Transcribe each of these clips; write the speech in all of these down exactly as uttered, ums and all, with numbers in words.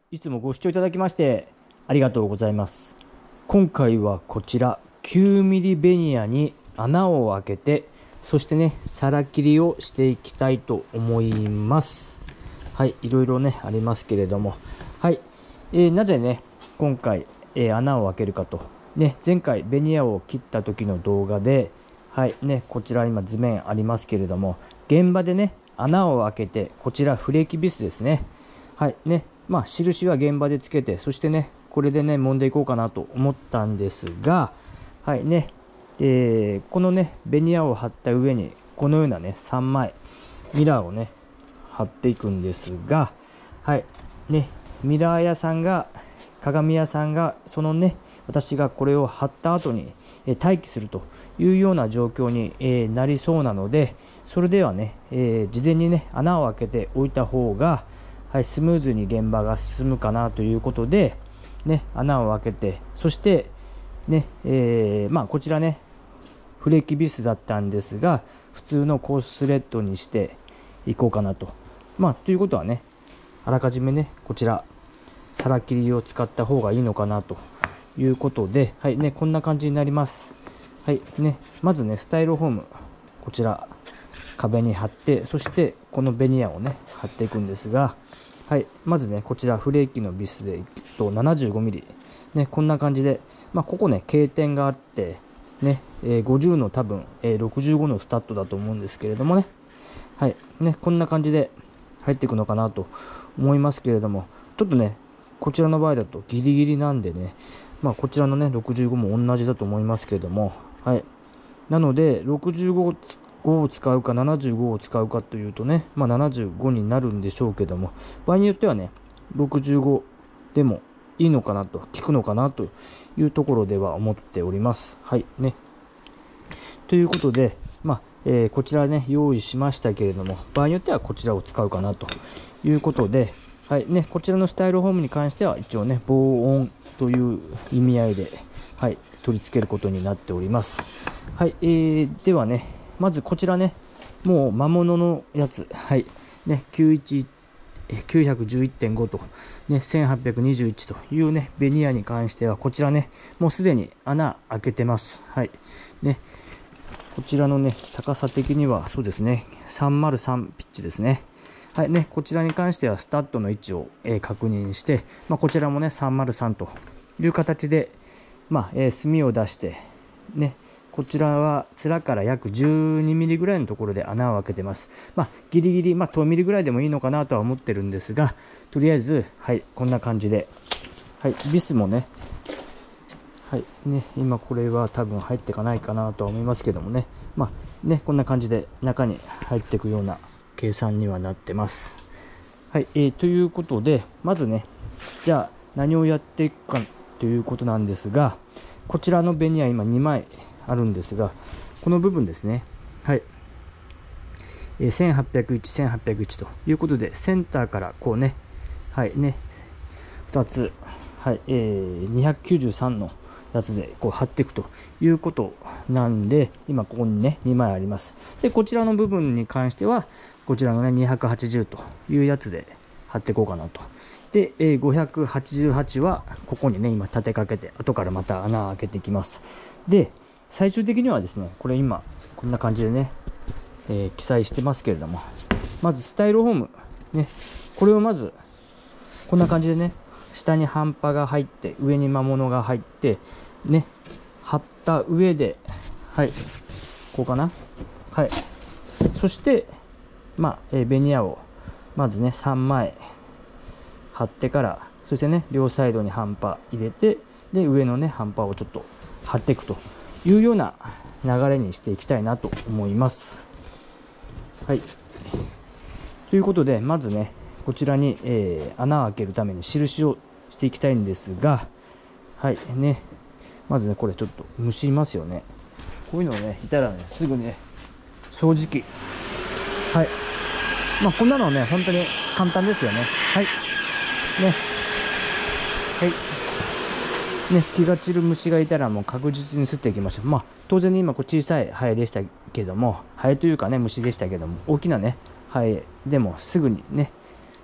いつもご視聴いただきましてありがとうございます。今回はこちらきゅうミリベニヤに穴を開けて、そしてね皿切りをしていきたいと思います。はい、いろいろねありますけれども、はい、えー、なぜね今回、えー、穴を開けるかとね、前回ベニヤを切った時の動画で、はいね、こちら今図面ありますけれども、現場でね穴を開けて、こちらフレーキビスですね。はいね、まあ印は現場でつけて、そしてねこれでね揉んでいこうかなと思ったんですが、はいね、えー、このねベニヤを貼った上にこのようなねさんまいミラーをね貼っていくんですが、はいね、ミラー屋さんが鏡屋さんがそのね私がこれを貼った後にえ待機するというような状況にえなりそうなので、それではね、えー、事前にね穴を開けておいた方が、はい、スムーズに現場が進むかなということで、ね、穴を開けて、そしてね、えー、まあこちらねフレーキビスだったんですが、普通のコーススレッドにしていこうかなと。まあということはね、あらかじめねこちら皿切りを使った方がいいのかなということで、はいね、こんな感じになります。はいね、まずねスタイロフォーム、こちら壁に貼って、そしてこのベニヤをね貼っていくんですが、はい、まずねこちらフレーキのビスでいくと ななじゅうごミリ、ね、こんな感じで、まあ、ここね経点があってね、えー、ごじゅうの多分、えー、ろくじゅうごのスタッドだと思うんですけれどもね、はいね、こんな感じで入っていくのかなと思いますけれども、ちょっとねこちらの場合だとギリギリなんでね、まあ、こちらのねろくじゅうごも同じだと思いますけれども、はい、なのでろくじゅうごを使うかななじゅうごを使うかというとね、まあ、ななじゅうごになるんでしょうけども、場合によってはねろくじゅうごでもいいのかなと、効くのかなというところでは思っております。はいね、ということで、まあえー、こちらね用意しましたけれども、場合によってはこちらを使うかなということで、はいね、こちらのスタイロフォームに関しては一応ね防音という意味合いで、はい、取り付けることになっております。はい、えー、ではねまずこちらね、もう魔物のやつ、はいね、きゅうじゅういってんご と、ね、せんはっぴゃくにじゅういちというねベニヤに関しては、こちらねもうすでに穴開けてます。はいね、こちらのね高さ的にはそうですねさんまるさんピッチですね。はいね、こちらに関してはスタッドの位置を、えー、確認して、まあ、こちらもねさんまるさんという形で、まあえー、墨を出してね、こちらは面から約じゅうにミリぐらいのところで穴を開けてます。まあ、ギリギリ、まあ、とミリぐらいでもいいのかなとは思ってるんですが、とりあえず、はい、こんな感じで、はい、ビスもね、はいね、今これは多分入っていかないかなとは思いますけどもね、まあね、こんな感じで中に入っていくような計算にはなってます。はい、えー、ということで、まずね、じゃあ何をやっていくかということなんですが、こちらのベニヤ今にまいあるんですが、この部分ですね、はい、えー、せんはっぴゃくいち、せんはっぴゃくいちということで、センターからこうね、はいね、ふたつ、はい、えー、にひゃくきゅうじゅうさんのやつでこう貼っていくということなんで、今ここにねにまいあります。でこちらの部分に関してはこちらのねにひゃくはちじゅうというやつで貼っていこうかなと。で、えー、ごひゃくはちじゅうはちはここにね今立てかけて、後からまた穴を開けていきます。で最終的にはですね、これ今こんな感じでね、えー、記載してますけれども、まずスタイロフォームね、これをまずこんな感じでね、下に半端が入って上に魔物が入ってね、貼った上で、はい、こうかな、はい、そしてまあ、えー、ベニヤをまずねさんまい貼ってから、そしてね両サイドに半端入れて、で上のね半端をちょっと貼っていくというような流れにしていきたいなと思います。はい、ということで、まずねこちらに、えー、穴を開けるために印をしていきたいんですが、はいね、まずねこれちょっと虫いますよね。こういうのねいたらねすぐね掃除機、はい、まあこんなのね本当に簡単ですよね。はいね、はいね、気が散る虫がいたらもう確実に吸っていきましょう。まあ当然ね今こう小さいハエでしたけども、ハエというかね虫でしたけども、大きなねハエでもすぐにね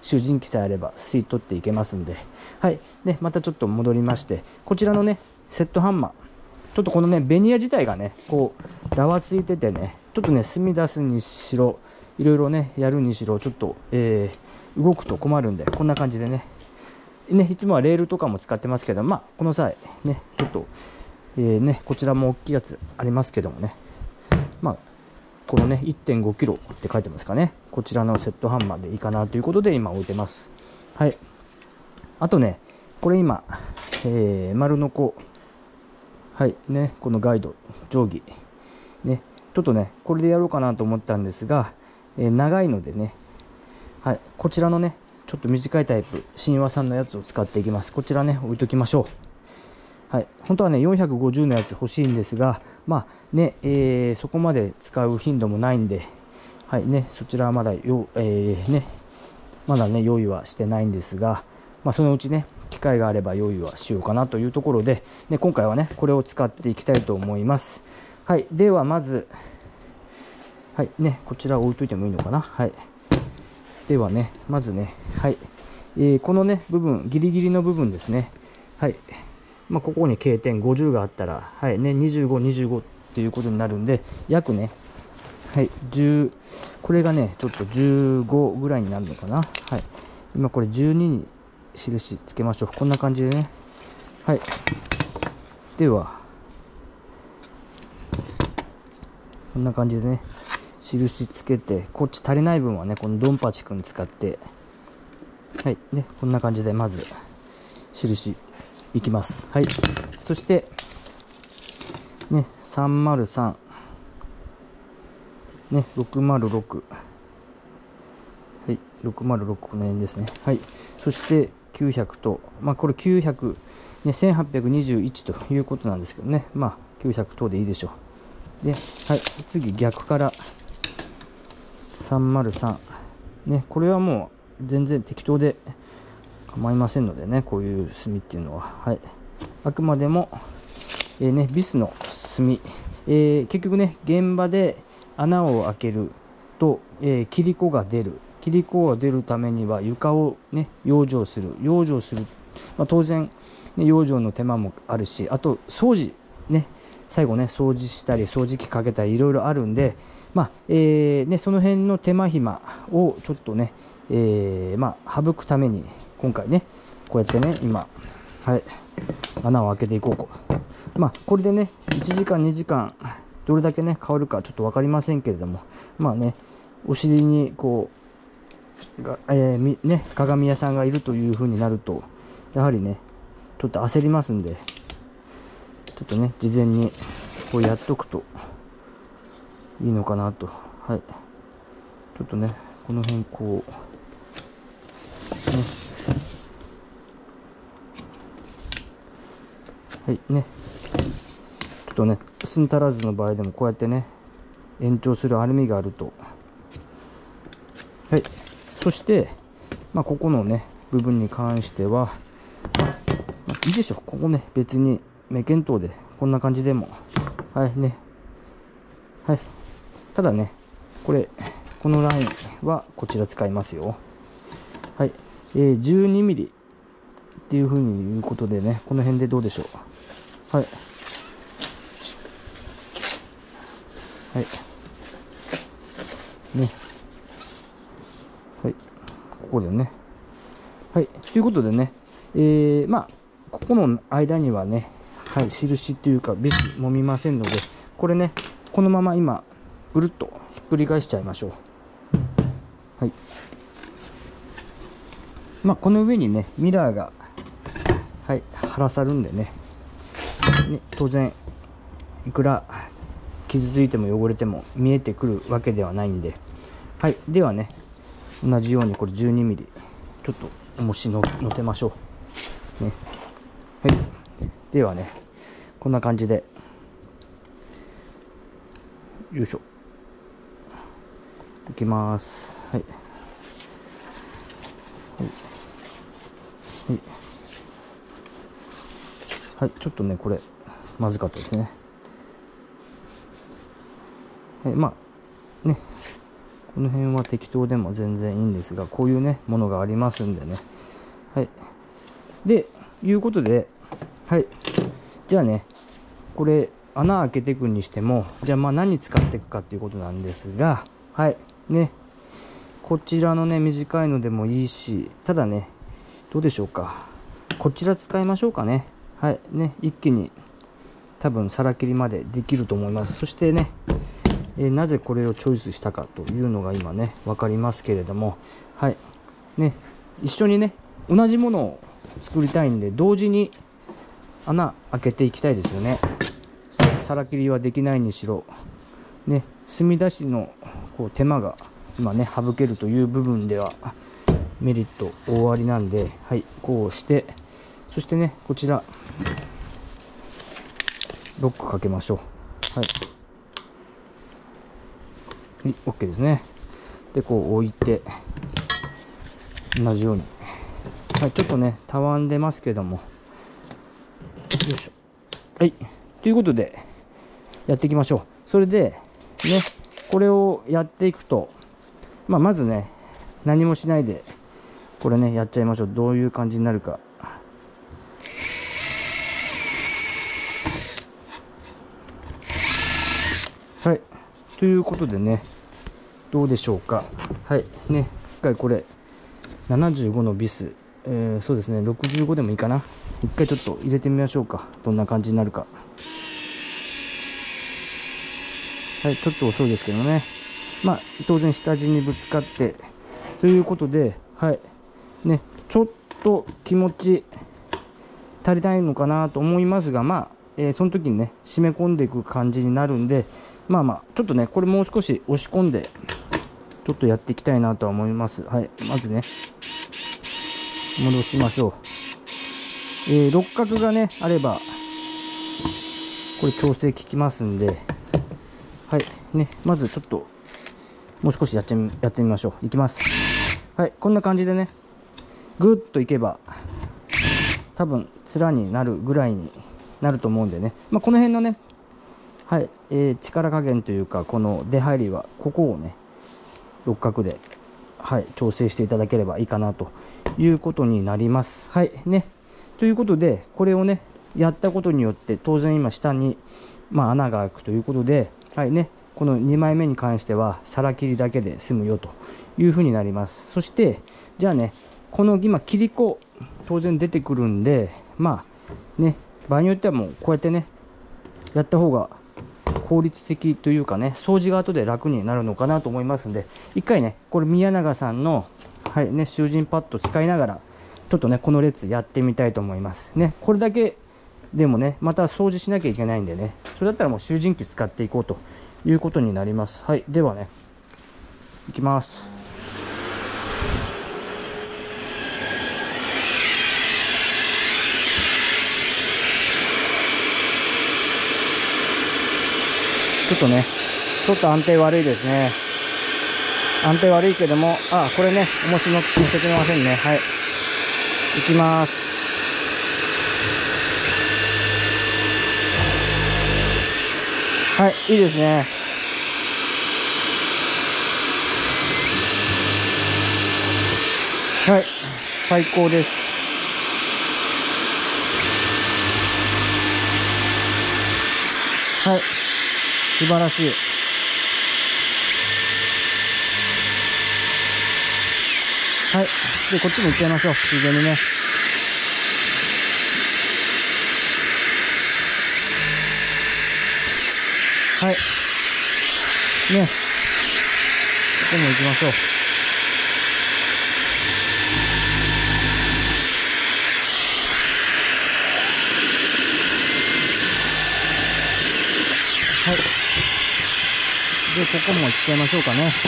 集塵機さえあれば吸い取っていけますんで、はい。で、またちょっと戻りまして、こちらのね、セットハンマー。ちょっとこのね、ベニヤ自体がね、こう、だわついててね、ちょっとね、墨出すにしろ、いろいろね、やるにしろ、ちょっと、えー、動くと困るんで、こんな感じでね、ね、いつもはレールとかも使ってますけど、まあ、この際、ね、ちょっと、えー、ね、こちらも大きいやつありますけどもね、まあ、このね、いってんごキロって書いてますかね、こちらのセットハンマーでいいかなということで、今置いてます。はい。あとね、これ今、えー、丸のこ、はいね、このガイド、定規、ね、ちょっとね、これでやろうかなと思ったんですが、えー、長いのでね、はい、こちらのね、ちょっと短いタイプ、神話さんのやつを使っていきます。こちらね、置いときましょう。はい、本当はね、よんひゃくごじゅうのやつ欲しいんですが、まあね、えー、そこまで使う頻度もないんで、はいね、そちらはまだよ、えー、ね、まだね、用意はしてないんですが、まあ、そのうちね、機会があれば用意はしようかなというところで、ね、今回はね、これを使っていきたいと思います。はい、ではまず、はいね、こちらを置いといてもいいのかな。はい。ではね、まずね、はい、えー、このね、部分、ギリギリの部分ですね。はい。まあ、ここに径点ごじゅうがあったら、はいね、にじゅうご、にじゅうごっていうことになるんで、約ね、はい、じゅう、これがね、ちょっとじゅうごぐらいになるのかな。はい。今これじゅうにに印つけましょう。こんな感じでね。はい。では、こんな感じでね、印つけて、こっち足りない分はね、このドンパチ君使って、はい。ね、こんな感じで、まず、印いきます。はい。そして、ね、さんまるさん、ね、ろくまるろく、はい、ろくまるろく、この辺ですね。はい。そして、きゅうひゃくと、まあ、これきゅうひゃく、ね、せんはっぴゃくにじゅういちということなんですけどね。まあ、きゅうひゃく等でいいでしょう。で、はい、次、逆から、さんまるさん。ね、これはもう、全然適当で構いませんのでね、こういう墨っていうのは。はい。あくまでも、えー、ね、ビスの墨。えー、結局ね、現場で穴を開けると、えー、切子が出る。切子が出るためには床をね、養生する。養生する。まあ、当然、ね、養生の手間もあるし、あと、掃除。ね、最後ね、掃除したり、掃除機かけたり、いろいろあるんで、まあ、えー、ね、その辺の手間暇をちょっとね、えー、まあ、省くために、今回ね、こうやってね、今、はい、穴を開けていこうと。まあ、これでね、いちじかん、にじかん、どれだけね、変わるかちょっと分かりませんけれども、まあね、お尻にこう、がえーみね、鏡屋さんがいるという風になると、やはりね、ちょっと焦りますんで、ちょっとね、事前にこうやっとくといいのかなと。はい。ちょっとね、この辺こう、ね、はいね、ちょっとね、寸足らずの場合でもこうやってね、延長するアルミがあると。はい。そして、まあ、ここのね、部分に関しては、まあ、いいでしょう。ここね、別に、目見当で、こんな感じでも。はいね。はい。ただね、これ、このラインはこちら使いますよ。はい。えー、じゅうにミリっていう風に言うことでね、この辺でどうでしょう。はい。はい。ね。はい。ここでね。はい。ということでね、えー、まあ、ここの間にはね、はい、印というか、ビスもみませんので、これね、このまま今、ぐるっとひっくり返しちゃいましょう。はい。まあ、この上にね、ミラーが、はい、貼らさるんでね、ね、当然、いくら傷ついても汚れても見えてくるわけではないんで、はい。ではね、同じようにこれじゅうにミリ、ちょっと重しの乗せましょう。ね。はい。ではね、こんな感じで、よいしょ。いきます。はい。はい。はい。はい。ちょっとね、これ、まずかったですね。はい。まあ、ね。 この辺は適当でも全然いいんですが、こういうねものがありますんでね。はい。でいうことで、はい、じゃあね、これ穴開けていくにしても、じゃあまあ何に使っていくかっていうことなんですが、はいね、こちらのね短いのでもいいし、ただね、どうでしょうか、こちら使いましょうかね。はいね、一気に多分皿切りまでできると思います。そしてね、えー、なぜこれをチョイスしたかというのが今ね分かりますけれども、はいね、一緒にね同じものを作りたいんで、同時に穴開けていきたいですよね。皿切りはできないにしろね、墨出しのこう手間が今ね省けるという部分ではメリット大ありなんで、はい、こうして、そしてねこちらロックかけましょう。はい、はい、OK ですね。でこう置いて同じように、はい、ちょっとねたわんでますけども、よいしょ。はい、ということでやっていきましょう。それでね、これをやっていくと、まあ、まずね何もしないでこれねやっちゃいましょう。どういう感じになるか。はい、ということでね、どうでしょうか。はいね、一回これななじゅうごのビス、えー、そうですねろくじゅうごでもいいかな。一回ちょっと入れてみましょうか、どんな感じになるか。はい、ちょっと遅いですけどね、まあ当然下地にぶつかってということで、はいね、ちょっと気持ち足りないのかなと思いますが、まあ、えー、その時にね締め込んでいく感じになるんで、まあまあちょっとねこれもう少し押し込んでちょっとやっていきたいなとは思います。はい、まずね戻しましょう。えー、六角がねあればこれ調整効きますんで、はいね、まずちょっともう少しやってみやってみましょう。いきます。はい、こんな感じでねぐっといけば多分面になるぐらいになると思うんでね、まあ、この辺のね、はいえー、力加減というかこの出入りはここをね六角で、はい、調整していただければいいかなということになります。はいね、ということでこれをねやったことによって当然今下に、まあ、穴が開くということで、はいね、このにまいめに関しては皿切りだけで済むよというふうになります。そしてじゃあねこの今切り子当然出てくるんで、まあね場合によってはもうこうやってねやった方が効率的というかね掃除が後で楽になるのかなと思いますんで、一回ねこれ宮永さんの、はいね、囚人パッド使いながらちょっとねこの列やってみたいと思いますね。これだけでもねまた掃除しなきゃいけないんでね、それだったらもう囚人機使っていこうということになります。はい、ではねいきます。ちょっとねちょっと安定悪いですね。安定悪いけども、あこれね重しの乗せてませんね。はい、いきます。はい、いいですね。はい、最高です。はい、素晴らしい。はい、でこっちも行っちゃいましょう、ついでにね。はいね、ここも行きましょう。はい、でここも行っちゃいましょうかね。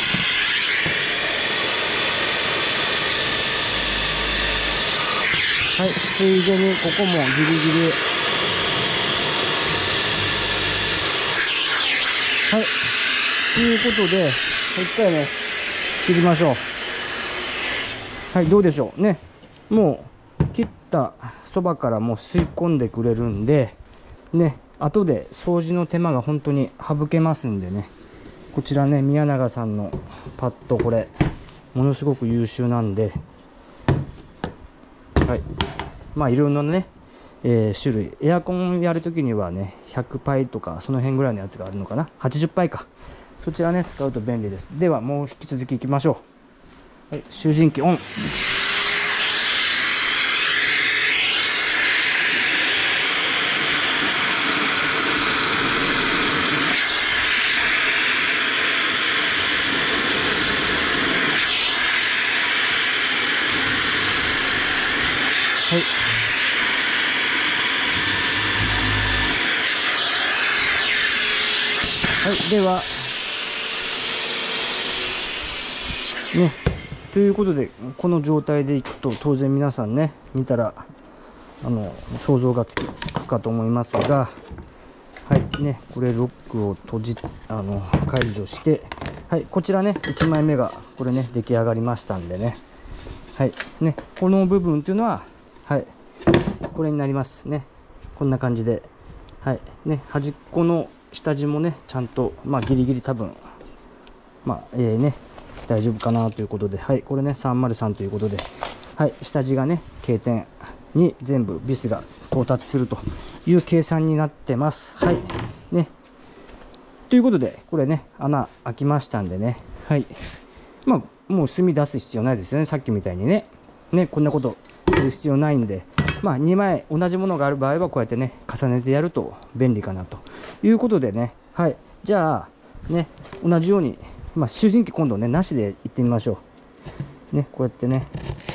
はい、ついでにここもギリギリ。はい、ということで一回ね切りましょう。はい、どうでしょうね。もう切ったそばからもう吸い込んでくれるんでね、後で掃除の手間が本当に省けますんでね、 こちらね、宮永さんのパッド、これものすごく優秀なんで、はい、まあいろんなね、えー、種類、エアコンやるときにはね、ひゃくパイとかその辺ぐらいのやつがあるのかな、はちじゅっパイか、そちらね使うと便利です。ではもう引き続きいきましょう。はい、集塵器オン。はい、はい、ではね、ということでこの状態でいくと当然皆さんね見たらあの想像がつくかと思いますが、はいね、これロックを閉じあの解除して、はい、こちらねいちまいめがこれね出来上がりましたんでね、はいね、この部分っていうのは、はい、これになりますね。こんな感じで、はいね、端っこの下地もねちゃんと、まあ、ギリギリ多分まあえー、ね大丈夫かなということで、はい、これねさんまるさんということで、はい、下地がね経点に全部ビスが到達するという計算になってます。はいね、ということでこれね穴開きましたんでね、はい、まあもう墨出す必要ないですよね。さっきみたいにねねこんなことする必要ないんで、まあにまい同じものがある場合はこうやってね重ねてやると便利かなということでね、はい、じゃあね同じように、まあ、集塵器今度ねなしでいってみましょうね。こうやってね、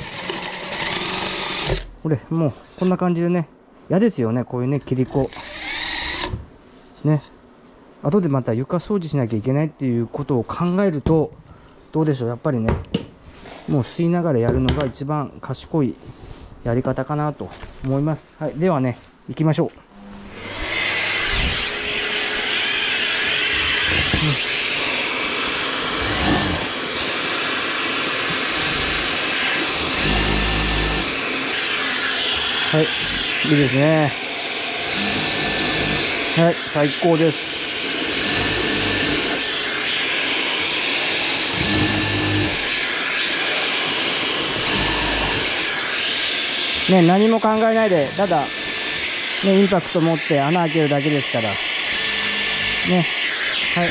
これもうこんな感じでね、嫌ですよねこういうね切り子ね、後でまた床掃除しなきゃいけないっていうことを考えるとどうでしょう、やっぱりねもう吸いながらやるのが一番賢いやり方かなと思います。はい、ではね行きましょう。はい、いいですね。はい、最高です。ね、何も考えないで、ただ、ね、インパクト持って穴開けるだけですから。ね、はい。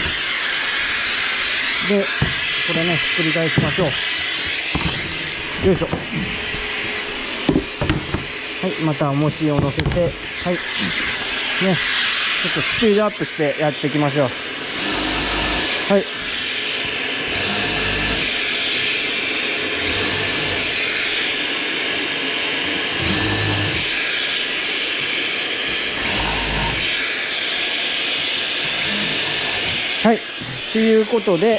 で、これね、ひっくり返しましょう。よいしょ。はい、また重しを乗せて、はい。ね、ちょっとスピードアップしてやっていきましょう。はい。はい。ということで、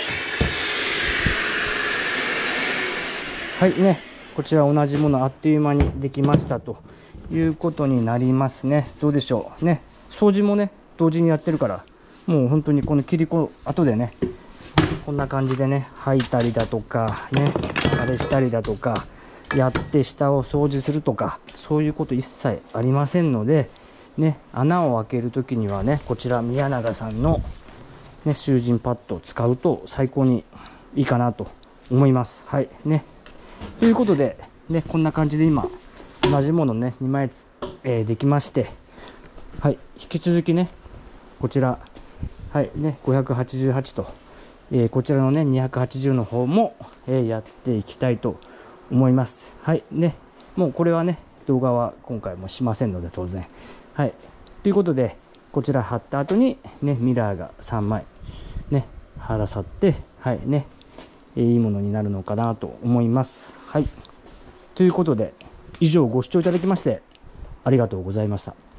はいね、こちら同じものあっという間にできましたということになりますね。どうでしょうね。掃除もね、同時にやってるから、もう本当にこの切り子、後でね、こんな感じでね、吐いたりだとか、ね、あれしたりだとか、やって下を掃除するとか、そういうこと一切ありませんので、ね、穴を開けるときにはね、こちら宮永さんのね、集塵パッドを使うと最高にいいかなと思います。はいね。ということで、ね、こんな感じで今同じものねにまいつ、えー、できまして、はい、引き続きねこちら、はいね、ごひゃくはちじゅうはちと、えー、こちらのねにひゃくはちじゅうの方も、えー、やっていきたいと思います。はいね、もうこれはね動画は今回もしませんので当然。はい、ということでこちら貼った後にねミラーがさんまいね貼らさって、はいね、えー、いいものになるのかなと思います。はい、ということで以上ご視聴いただきましてありがとうございました。